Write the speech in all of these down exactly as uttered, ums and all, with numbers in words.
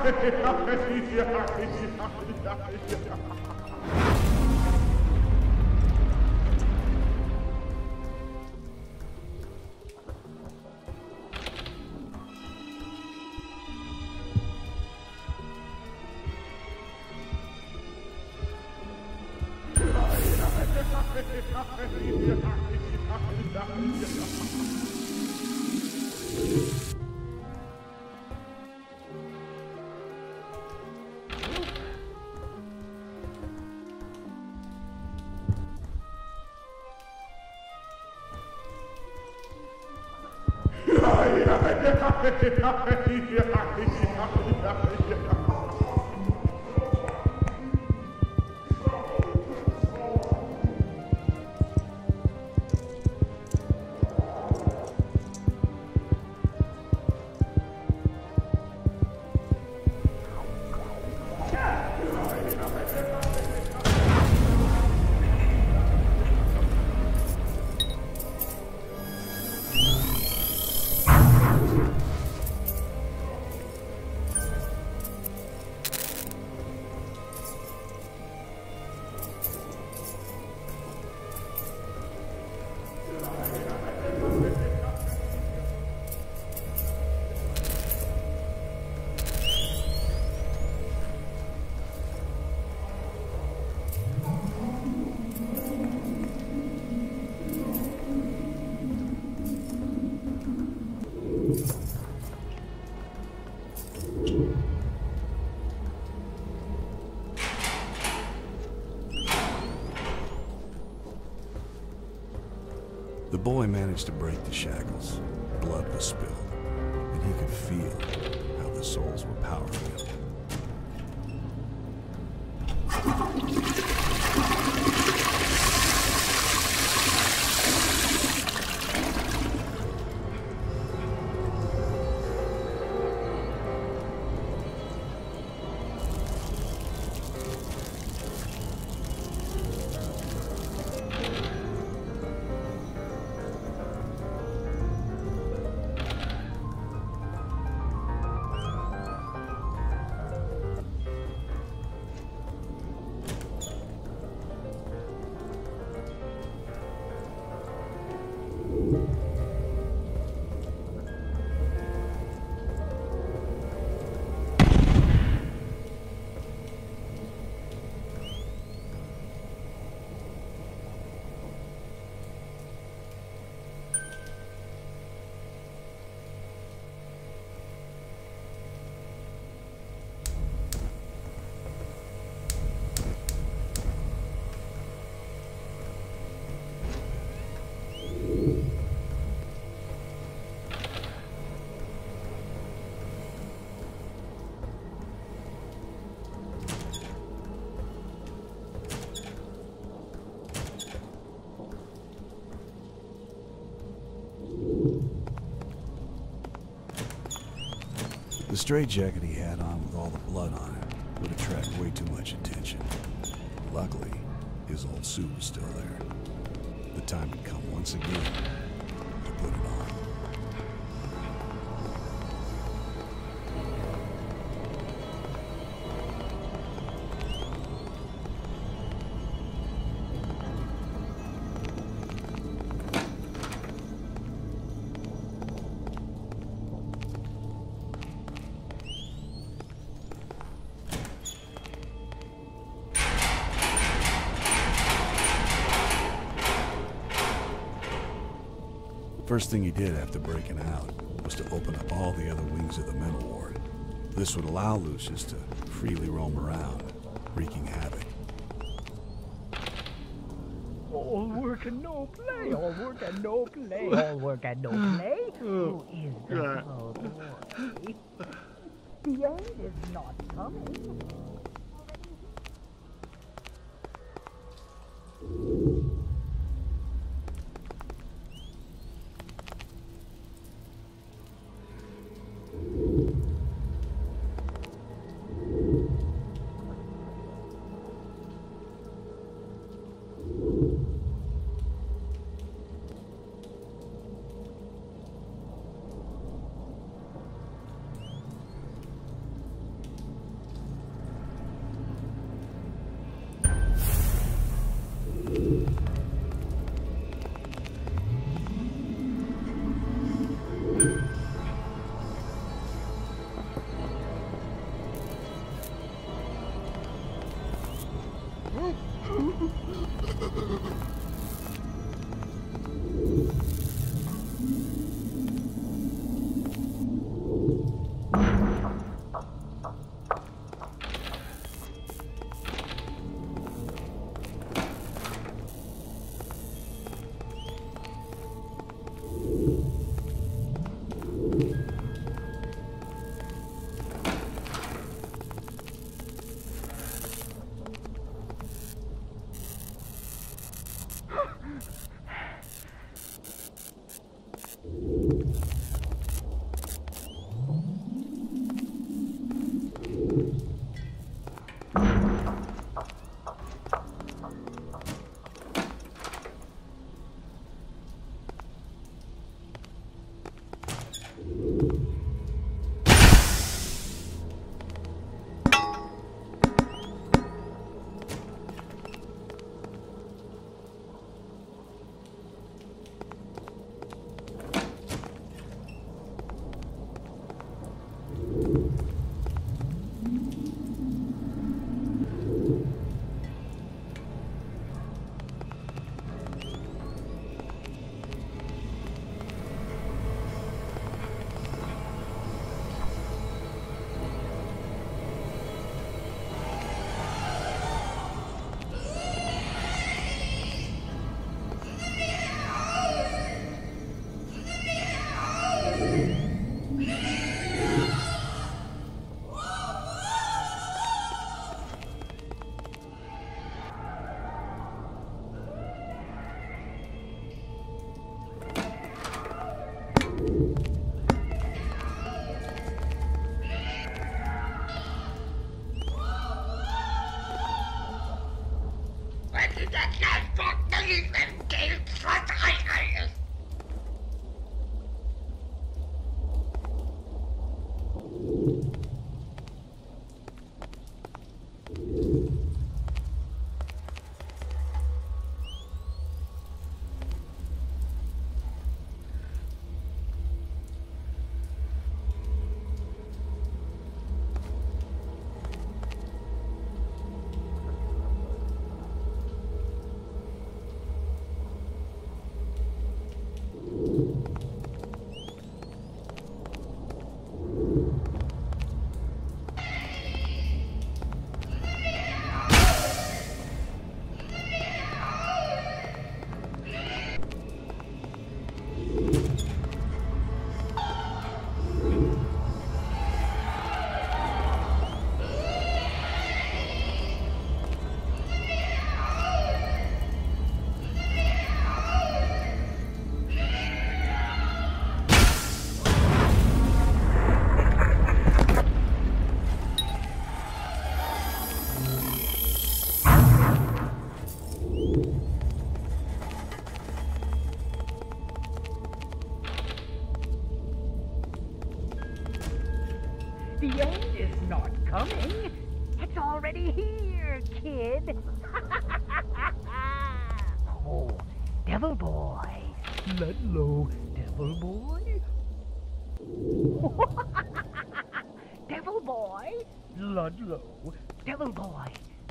The boy managed to break the shackles. Blood was spilled, and he could feel how the souls were powering him. The straitjacket he had on with all the blood on it would attract way too much attention. Luckily, his old suit was still there. The time had come once again to put it on. First thing he did after breaking out was to open up all the other wings of the mental ward. This would allow Lucius to freely roam around, wreaking havoc. All work and no play, all work and no play, all work and no play. Who is the cold boy? The end is not coming. The end is not coming. It's already here, kid. Oh, devil boy. Ludlow, devil boy. Devil boy. Ludlow, devil boy.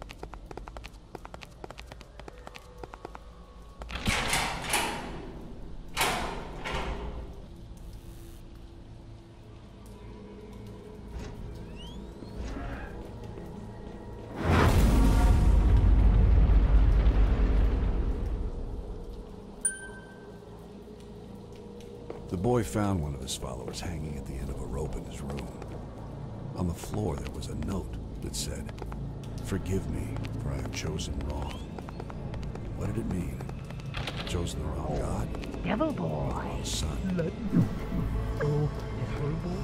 The boy found one of his followers hanging at the end of a rope in his room. On the floor there was a note that said, "Forgive me, for I have chosen wrong." What did it mean? Chosen the wrong God? Devil The wrong boy. son? Oh, devil boy.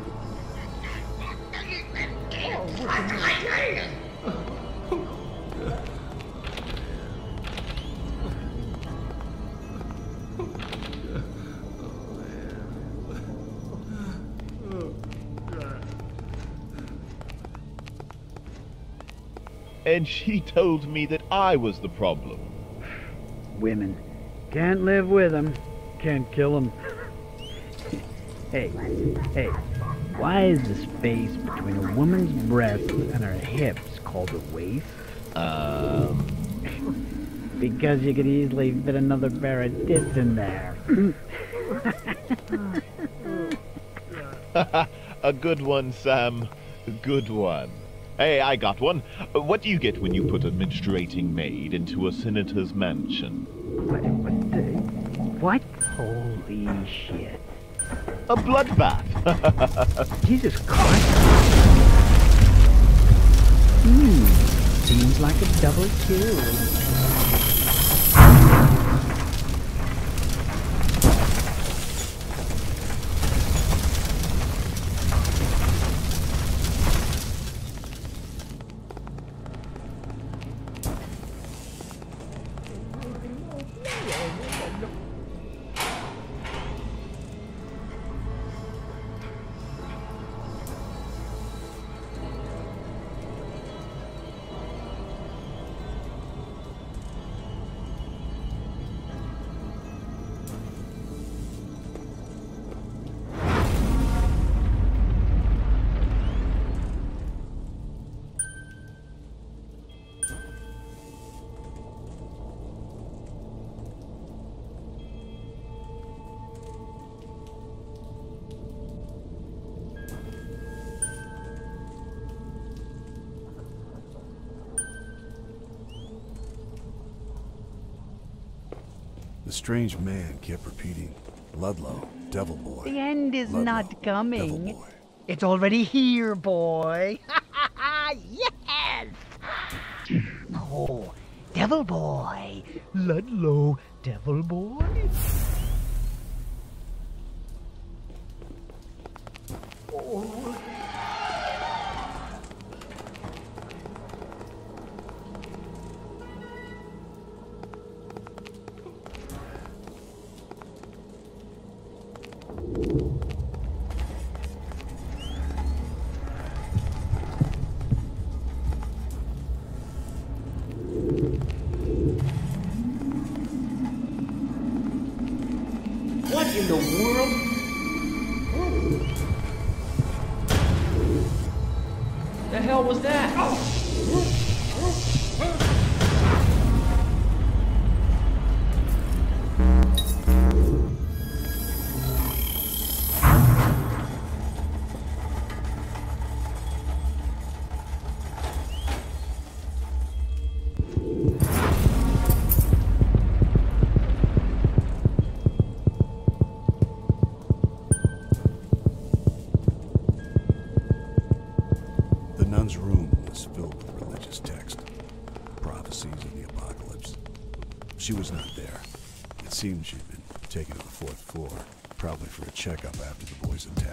Oh, what can you do? And she told me that I was the problem. Women. Can't live with them. Can't kill them. Hey, hey, why is the space between a woman's breasts and her hips called a waist? Um... Because you could easily fit another pair of tits in there. A good one, Sam. A good one. Hey, I got one. What do you get when you put a menstruating maid into a senator's mansion? What? What? What? Holy shit. A bloodbath. Jesus Christ. Hmm. Seems like a double kill. The strange man kept repeating, "Ludlow, devil boy." The end is Ludlow, not devil coming. boy. It's already here, boy. Yes! Oh, devil boy. Ludlow, devil boy. Oh. What in the world? The hell was that? The nun's room was filled with religious text, prophecies of the apocalypse. She was not there. It seemed she'd been taken to the fourth floor, probably for a checkup after the boy's attack.